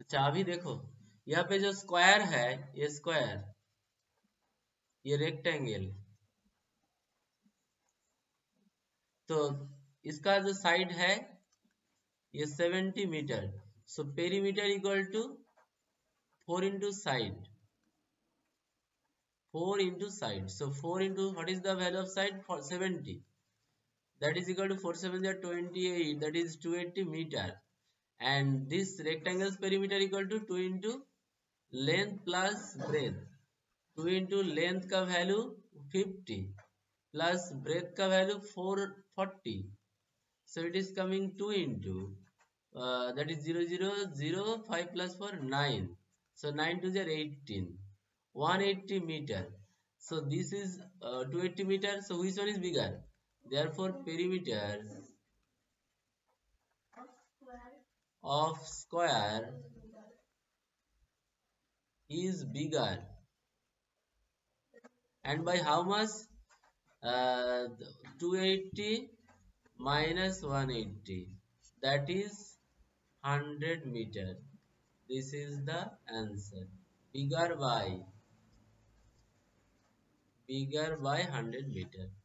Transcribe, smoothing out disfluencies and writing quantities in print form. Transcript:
चाबी देखो, यहाँ पे जो स्क्वायर है, ये स्क्वायर, ये रेक्टेंगल, तो इसका जो साइड है ये 70 metre. So perimeter equal to 4 into side, 4 into side. So 4 into, what is the value of side? For 70, that is equal to 4 7 are 28, that is 280 meter. And this rectangle's perimeter equal to 2 into length plus breadth, 2 into length का value 50 plus breadth का value 440. So it is coming 2 into that is 0 0 0 5 plus 4 9. So 9 to the 18, 180 meter. So this is 280 meter. So which one is bigger? Therefore perimeter of square is bigger. And by how much? 280 minus 180, that is 100 meter. This is the answer. Bigger by 100 meter.